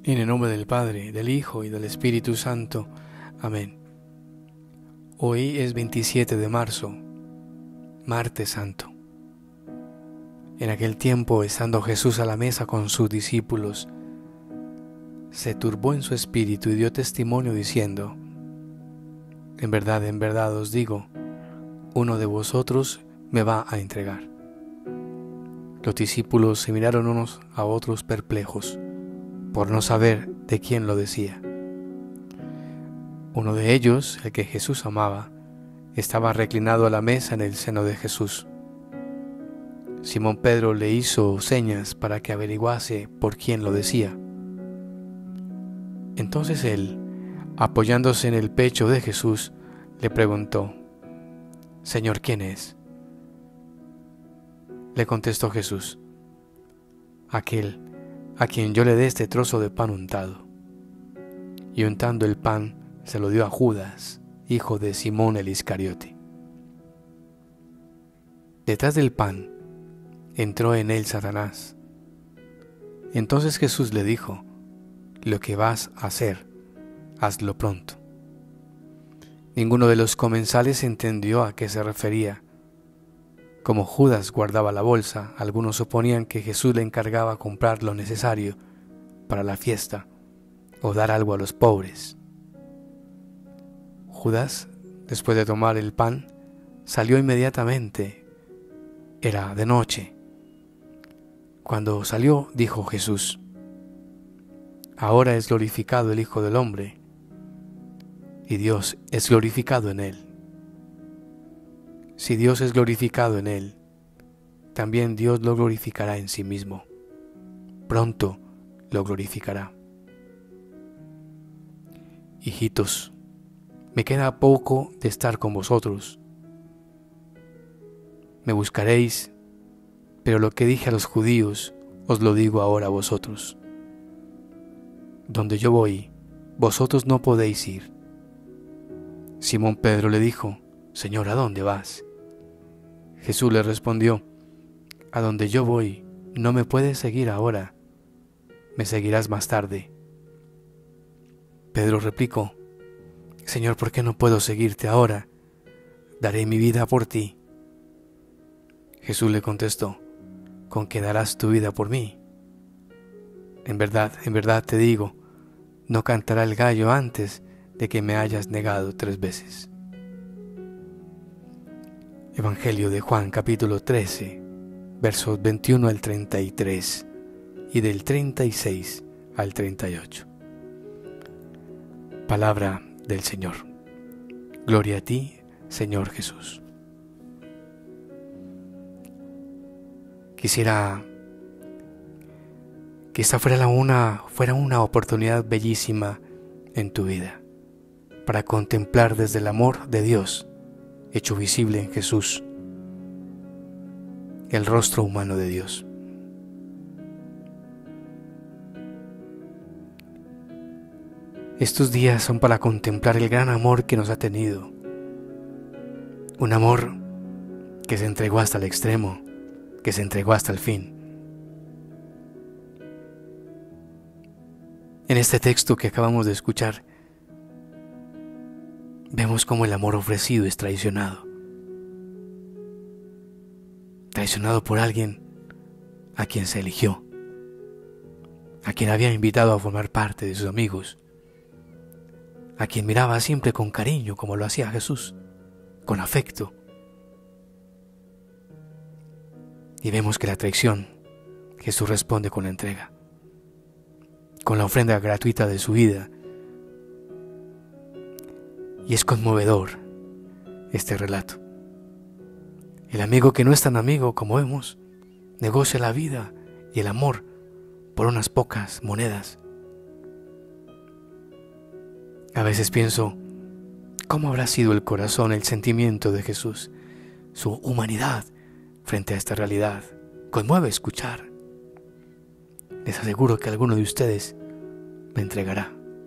En el nombre del Padre, del Hijo y del Espíritu Santo. Amén. Hoy es 27 de marzo, Martes Santo. En aquel tiempo, estando Jesús a la mesa con sus discípulos, se turbó en su espíritu y dio testimonio diciendo: en verdad os digo, uno de vosotros me va a entregar. Los discípulos se miraron unos a otros perplejos, por no saber de quién lo decía. Uno de ellos, el que Jesús amaba, estaba reclinado a la mesa en el seno de Jesús. Simón Pedro le hizo señas para que averiguase por quién lo decía. Entonces él, apoyándose en el pecho de Jesús, le preguntó: Señor, ¿quién es? Le contestó Jesús: aquel a quien yo le dé este trozo de pan untado. Y untando el pan, se lo dio a Judas, hijo de Simón el Iscariote. Detrás del pan, entró en él Satanás. Entonces Jesús le dijo: lo que vas a hacer, hazlo pronto. Ninguno de los comensales entendió a qué se refería. Como Judas guardaba la bolsa, algunos suponían que Jesús le encargaba comprar lo necesario para la fiesta o dar algo a los pobres. Judas, después de tomar el pan, salió inmediatamente. Era de noche. Cuando salió, dijo Jesús: ahora es glorificado el Hijo del Hombre, y Dios es glorificado en él. Si Dios es glorificado en él, también Dios lo glorificará en sí mismo. Pronto lo glorificará. Hijitos, me queda poco de estar con vosotros. Me buscaréis, pero lo que dije a los judíos os lo digo ahora a vosotros. Donde yo voy, vosotros no podéis ir. Simón Pedro le dijo: Señor, ¿a dónde vas? Jesús le respondió: a donde yo voy, no me puedes seguir ahora, me seguirás más tarde. Pedro replicó: Señor, ¿por qué no puedo seguirte ahora? Daré mi vida por ti. Jesús le contestó: ¿con qué darás tu vida por mí? En verdad te digo, no cantará el gallo antes de que me hayas negado 3 veces. Evangelio de Juan, capítulo 13, versos 21 al 33 y del 36 al 38. Palabra del Señor. Gloria a ti, Señor Jesús. Quisiera que esta fuera una oportunidad bellísima en tu vida, para contemplar desde el amor de Dios, hecho visible en Jesús, el rostro humano de Dios. Estos días son para contemplar el gran amor que nos ha tenido, un amor que se entregó hasta el extremo, que se entregó hasta el fin. En este texto que acabamos de escuchar, vemos cómo el amor ofrecido es traicionado. Traicionado por alguien a quien se eligió, a quien había invitado a formar parte de sus amigos, a quien miraba siempre con cariño como lo hacía Jesús, con afecto. Y vemos que la traición, Jesús responde con la entrega, con la ofrenda gratuita de su vida. Y es conmovedor este relato. El amigo que no es tan amigo como vemos, negocia la vida y el amor por unas pocas monedas. A veces pienso, ¿cómo habrá sido el corazón, el sentimiento de Jesús? Su humanidad frente a esta realidad conmueve escuchar. Les aseguro que alguno de ustedes me entregará.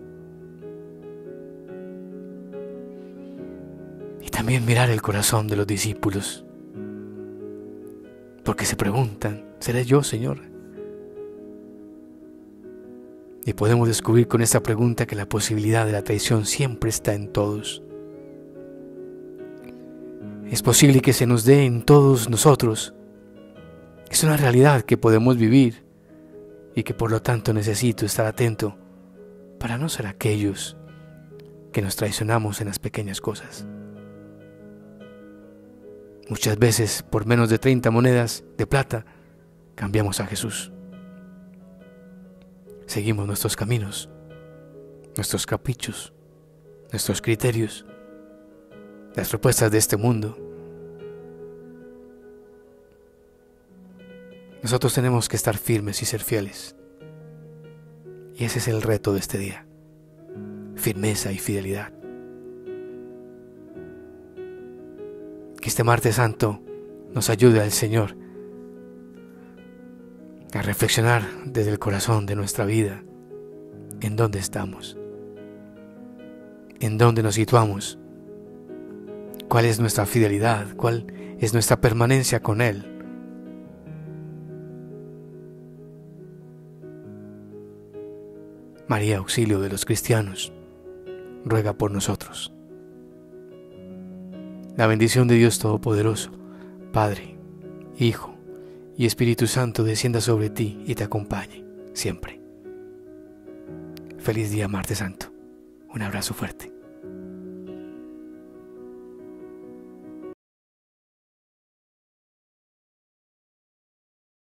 Y también mirar el corazón de los discípulos, porque se preguntan, ¿seré yo, Señor? Y podemos descubrir con esta pregunta que la posibilidad de la traición siempre está en todos. Es posible que se nos dé en todos nosotros. Es una realidad que podemos vivir y que por lo tanto necesito estar atento para no ser aquellos que nos traicionamos en las pequeñas cosas. Muchas veces por menos de 30 monedas de plata cambiamos a Jesús. Seguimos nuestros caminos, nuestros caprichos, nuestros criterios, las propuestas de este mundo. Nosotros tenemos que estar firmes y ser fieles. Y ese es el reto de este día. Firmeza y fidelidad. Que este martes santo nos ayude al Señor a reflexionar desde el corazón de nuestra vida en dónde estamos, en dónde nos situamos, cuál es nuestra fidelidad, cuál es nuestra permanencia con Él. María, auxilio de los cristianos, ruega por nosotros. La bendición de Dios Todopoderoso, Padre, Hijo y Espíritu Santo descienda sobre ti y te acompañe siempre. Feliz día, martes santo. Un abrazo fuerte.